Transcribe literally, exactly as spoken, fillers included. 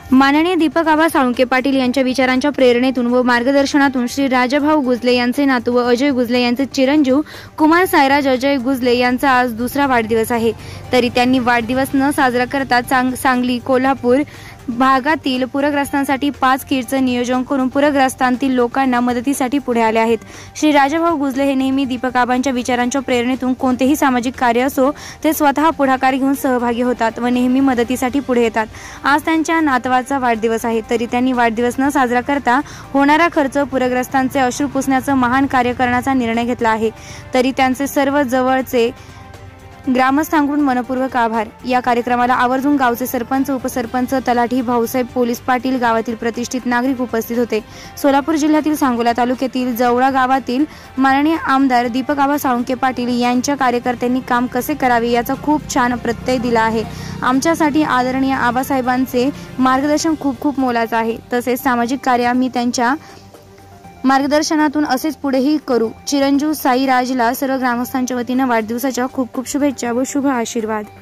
माननीय दीपक आबा साळुंखे पाटील यांच्या विचारांच्या प्रेरणेतून व मार्गदर्शनातून श्री राजाभाऊ गुजले यांचे नातू व अजय गुजले यांचे चिरंजीव कुमार सायराज अजय गुजले यांचा आज दुसरा वाढदिवस आहे। तरी त्यांनी वाढदिवस न साजरा करता सांग, सांगली कोल्हापूर भागातील पूरग्रस्तांसाठी पाच किटचं नियोजन करून पूरग्रस्तांतील लोकांना मदतीसाठी पुढे आले आहेत। श्री राजाभाऊ गुजले हे नेहमी दीपक आबांच्या विचारांच्या प्रेरणेतून कोणतेही सामाजिक कार्य असो ते स्वतः पुढाकार घेऊन सहभागी होतात व नेहमी मदतीसाठी पुढे येतात। आज त्यांच्या नातवाचा वाढदिवस आहे, तरी त्यांनी वाढदिवस न साजरा करता होणारा खर्च पूरग्रस्तांचे अश्रू पुसण्याचं महान कार्य करण्याचा निर्णय घेतला आहे। तरी त्यांचे सर्व जवळचे ग्रामस्थांकडून मनपूर्वक आभार। या कार्यक्रमाला आवर्जून गावचे सरपंच, उपसरपंच, तलाठी, भाऊसाहेब, पोलीस पाटील, गावातील प्रतिष्ठित नागरिक उपस्थित होते। सोलापूर जिल्ह्यातील सांगोला तालुक्यातील जवळा गावातील माननीय आमदार दीपक आबा साळुंखे पाटील यांच्या कार्यकर्त्यांनी काम कसे करावे याचा खूप छान प्रत्यय दिला आहे। आमच्यासाठी आदरणीय आबासाहेबांचे मार्गदर्शन खूप खूप मोलाचं आहे। तसेच सामाजिक कार्य आम्ही त्यांच्या मार्गदर्शनातून असेच पुढेही करू। चिरंजीव साईराजला सर्व ग्रामस्थांच्या वतीने वाढदिवसाच्या खूप खूप शुभेच्छा व शुभ आशीर्वाद।